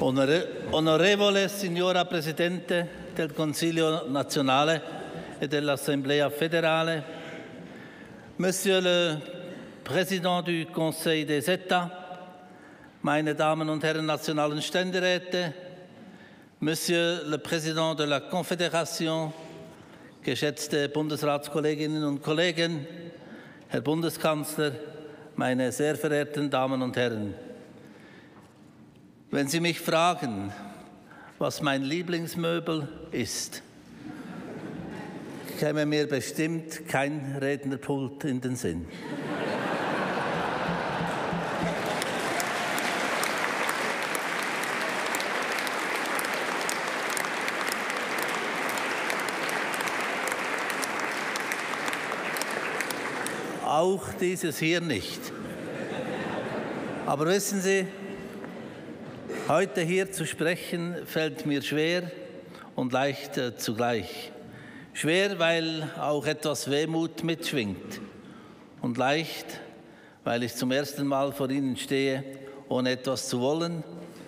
Onorevole signora Presidente del Consiglio nazionale et de l'Assemblea fédérale, Monsieur le Président du Conseil des États, meine Damen und Herren nationalen Ständeräte, Monsieur le Président de la Confédération, geschätzte Bundesratskolleginnen und Kollegen, Herr Bundeskanzler, meine sehr verehrten Damen und Herren. Wenn Sie mich fragen, was mein Lieblingsmöbel ist, käme mir bestimmt kein Rednerpult in den Sinn. Auch dieses hier nicht. Aber wissen Sie, heute hier zu sprechen, fällt mir schwer und leicht zugleich. Schwer, weil auch etwas Wehmut mitschwingt. Und leicht, weil ich zum ersten Mal vor Ihnen stehe, ohne etwas zu wollen.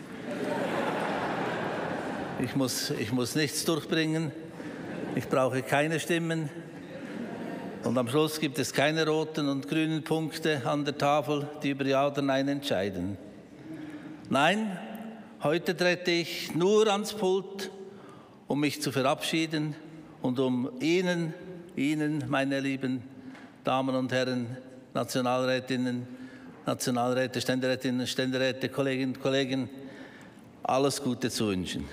Ich muss nichts durchbringen. Ich brauche keine Stimmen. Und am Schluss gibt es keine roten und grünen Punkte an der Tafel, die über Ja oder Nein entscheiden. Nein, heute trete ich nur ans Pult, um mich zu verabschieden und um Ihnen, meine lieben Damen und Herren, Nationalrätinnen, Nationalräte, Ständerätinnen, Ständeräte, Kolleginnen und Kollegen, alles Gute zu wünschen.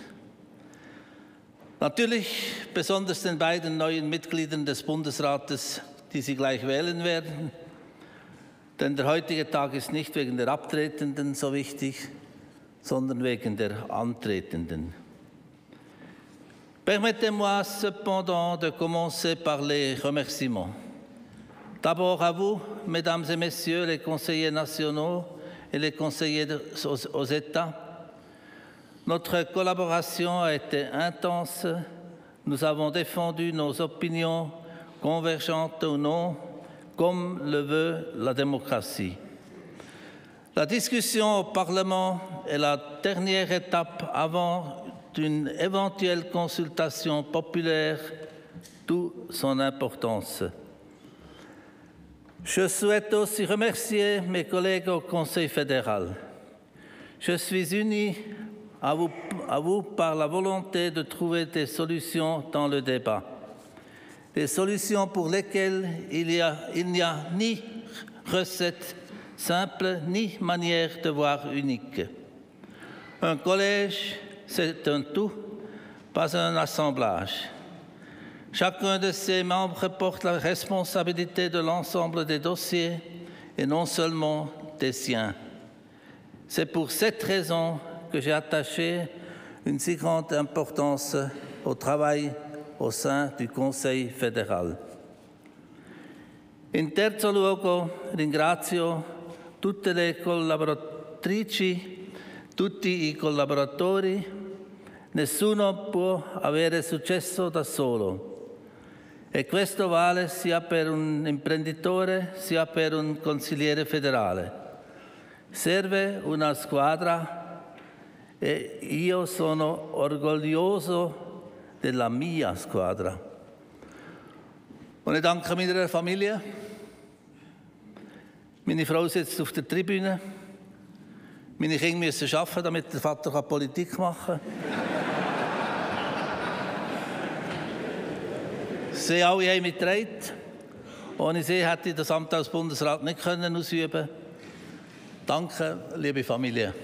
Natürlich besonders den beiden neuen Mitgliedern des Bundesrates, die Sie gleich wählen werden, denn der heutige Tag ist nicht wegen der Abtretenden so wichtig, sondern wegen der Antretenden. Permettez-moi cependant de commencer par les remerciements. D'abord à vous, Mesdames et Messieurs les conseillers nationaux et les conseillers aux États. Notre collaboration a été intense. Nous avons défendu nos opinions, convergentes ou non, comme le veut la démocratie. La discussion au Parlement est la dernière étape avant une éventuelle consultation populaire, d'où son importance. Je souhaite aussi remercier mes collègues au Conseil fédéral. Je suis uni à vous par la volonté de trouver des solutions dans le débat. Des solutions pour lesquelles il n'y a ni recette simple, ni manière de voir unique. Un collège, c'est un tout, pas un assemblage. Chacun de ses membres porte la responsabilité de l'ensemble des dossiers et non seulement des siens. C'est pour cette raison que j'ai attaché une si grande importance au travail au sein du Conseil fédéral. In terzo luogo ringrazio tutte le collaboratrici, tutti i collaboratori. Nessuno può avere successo da solo. E questo vale sia per un imprenditore sia per un consigliere federale. Serve una squadra e io sono orgoglioso della mia squadra. Und ich danke meiner Familie. Meine Frau sitzt auf der Tribüne. Meine Kinder müssen arbeiten, damit der Vater Politik machen kann. Sie alle haben mich getragen. Ohne sie hätte ich das Amt als Bundesrat nicht ausüben können. Danke, liebe Familie.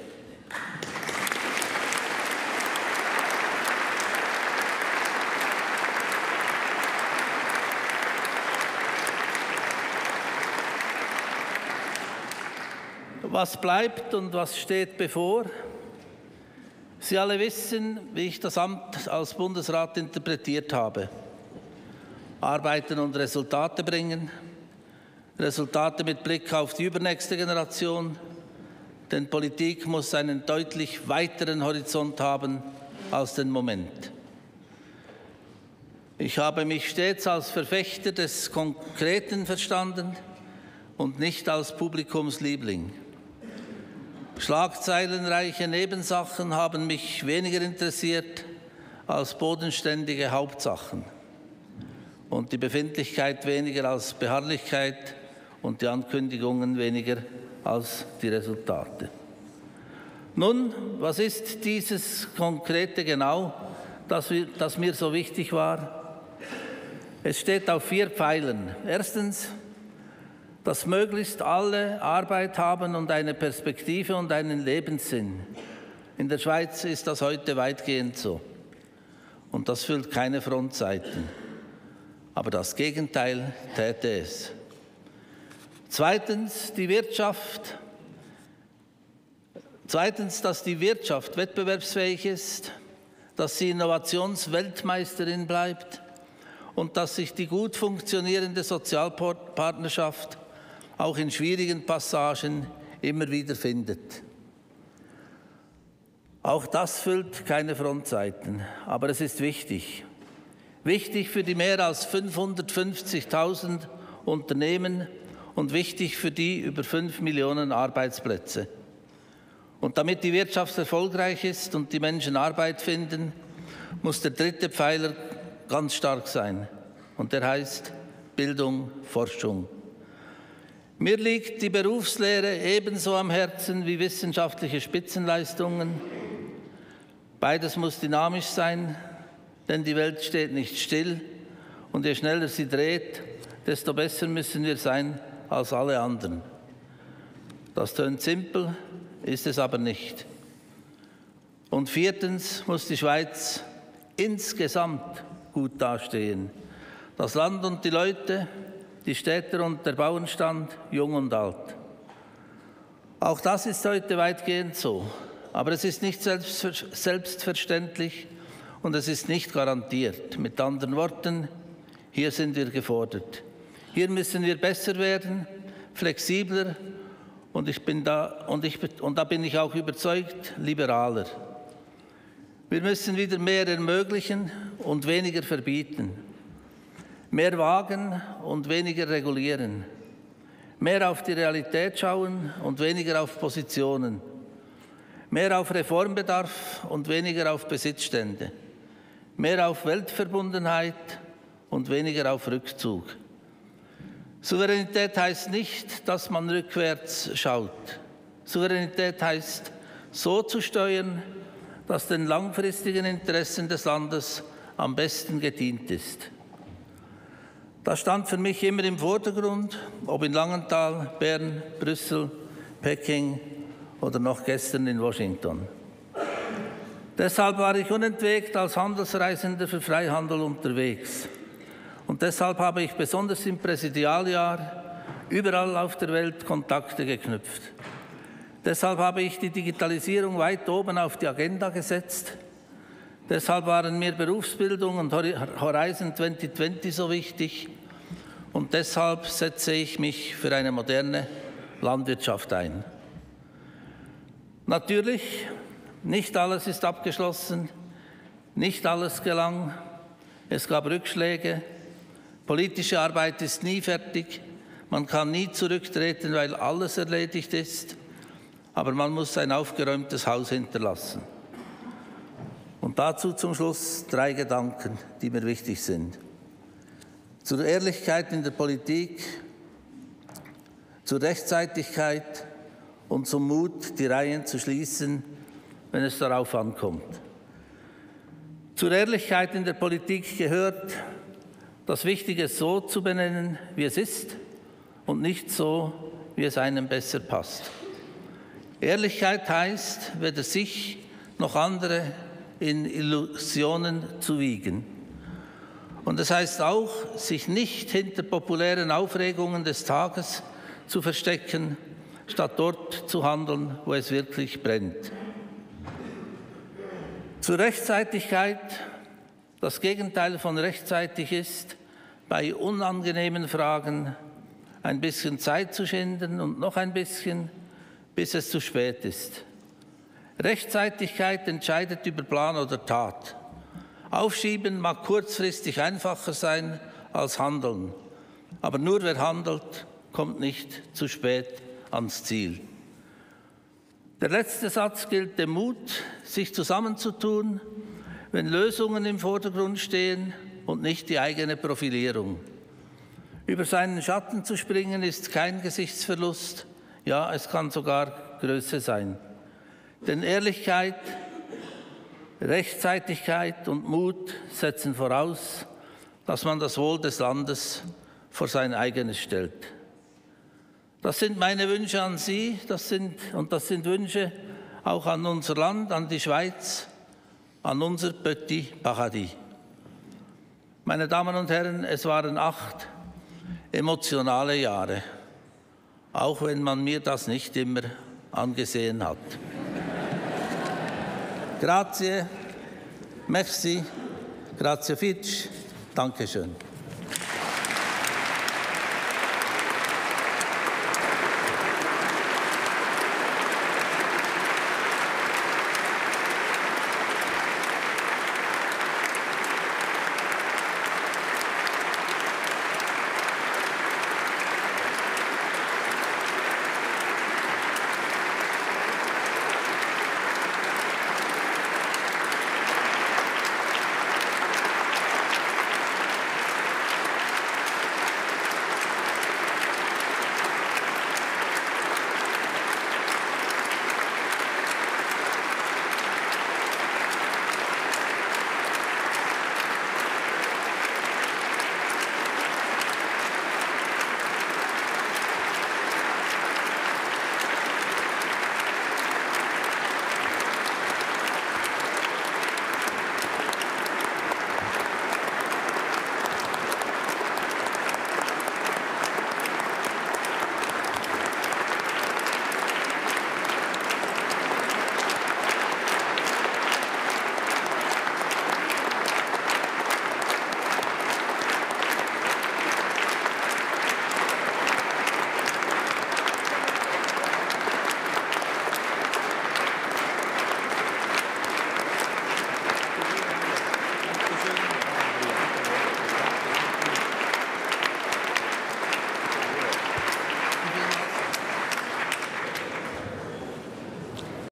Was bleibt und was steht bevor? Sie alle wissen, wie ich das Amt als Bundesrat interpretiert habe. Arbeiten und Resultate bringen, Resultate mit Blick auf die übernächste Generation, denn Politik muss einen deutlich weiteren Horizont haben als den Moment. Ich habe mich stets als Verfechter des Konkreten verstanden und nicht als Publikumsliebling. Schlagzeilenreiche Nebensachen haben mich weniger interessiert als bodenständige Hauptsachen und die Befindlichkeit weniger als Beharrlichkeit und die Ankündigungen weniger als die Resultate. Nun, was ist dieses Konkrete genau, das mir so wichtig war? Es steht auf 4 Pfeilern. Erstens, dass möglichst alle Arbeit haben und eine Perspektive und einen Lebenssinn. In der Schweiz ist das heute weitgehend so. Und das füllt keine Frontseiten. Aber das Gegenteil täte es. Zweitens, dass die Wirtschaft wettbewerbsfähig ist, dass sie Innovationsweltmeisterin bleibt und dass sich die gut funktionierende Sozialpartnerschaft auch in schwierigen Passagen immer wieder findet. Auch das füllt keine Frontseiten, aber es ist wichtig. Wichtig für die mehr als 550.000 Unternehmen und wichtig für die über 5 Millionen Arbeitsplätze. Und damit die Wirtschaft erfolgreich ist und die Menschen Arbeit finden, muss der 3. Pfeiler ganz stark sein. Und der heißt Bildung, Forschung. Mir liegt die Berufslehre ebenso am Herzen wie wissenschaftliche Spitzenleistungen. Beides muss dynamisch sein, denn die Welt steht nicht still. Und je schneller sie dreht, desto besser müssen wir sein als alle anderen. Das tönt simpel, ist es aber nicht. Und 4. muss die Schweiz insgesamt gut dastehen. Das Land und die Leute, die Städter und der Bauernstand, jung und alt. Auch das ist heute weitgehend so. Aber es ist nicht selbstverständlich und es ist nicht garantiert. Mit anderen Worten, hier sind wir gefordert. Hier müssen wir besser werden, flexibler und da bin ich auch überzeugt, liberaler. Wir müssen wieder mehr ermöglichen und weniger verbieten. Mehr wagen und weniger regulieren. Mehr auf die Realität schauen und weniger auf Positionen. Mehr auf Reformbedarf und weniger auf Besitzstände. Mehr auf Weltverbundenheit und weniger auf Rückzug. Souveränität heißt nicht, dass man rückwärts schaut. Souveränität heißt, so zu steuern, dass den langfristigen Interessen des Landes am besten gedient ist. Das stand für mich immer im Vordergrund, ob in Langenthal, Bern, Brüssel, Peking oder noch gestern in Washington. Deshalb war ich unentwegt als Handelsreisender für Freihandel unterwegs. Und deshalb habe ich besonders im Präsidialjahr überall auf der Welt Kontakte geknüpft. Deshalb habe ich die Digitalisierung weit oben auf die Agenda gesetzt. Deshalb waren mir Berufsbildung und Horizon 2020 so wichtig. Und deshalb setze ich mich für eine moderne Landwirtschaft ein. Natürlich, nicht alles ist abgeschlossen, nicht alles gelang. Es gab Rückschläge. Politische Arbeit ist nie fertig. Man kann nie zurücktreten, weil alles erledigt ist. Aber man muss ein aufgeräumtes Haus hinterlassen. Und dazu zum Schluss 3 Gedanken, die mir wichtig sind. Zur Ehrlichkeit in der Politik, zur Rechtzeitigkeit und zum Mut, die Reihen zu schließen, wenn es darauf ankommt. Zur Ehrlichkeit in der Politik gehört, das Wichtige so zu benennen, wie es ist und nicht so, wie es einem besser passt. Ehrlichkeit heißt, weder sich noch andere in Illusionen zu wiegen. Und es heißt auch, sich nicht hinter populären Aufregungen des Tages zu verstecken, statt dort zu handeln, wo es wirklich brennt. Zur Rechtzeitigkeit, das Gegenteil von rechtzeitig ist, bei unangenehmen Fragen ein bisschen Zeit zu schinden und noch ein bisschen, bis es zu spät ist. Rechtzeitigkeit entscheidet über Plan oder Tat. Aufschieben mag kurzfristig einfacher sein als handeln. Aber nur wer handelt, kommt nicht zu spät ans Ziel. Der letzte Satz gilt dem Mut, sich zusammenzutun, wenn Lösungen im Vordergrund stehen und nicht die eigene Profilierung. Über seinen Schatten zu springen ist kein Gesichtsverlust, ja, es kann sogar Größe sein. Denn Ehrlichkeit, Rechtzeitigkeit und Mut setzen voraus, dass man das Wohl des Landes vor sein eigenes stellt. Das sind meine Wünsche an Sie, das sind Wünsche auch an unser Land, an die Schweiz, an unser Petit Paradis. Meine Damen und Herren, es waren 8 emotionale Jahre, auch wenn man mir das nicht immer angesehen hat. Grazie, merci, grazie fitch, danke schön.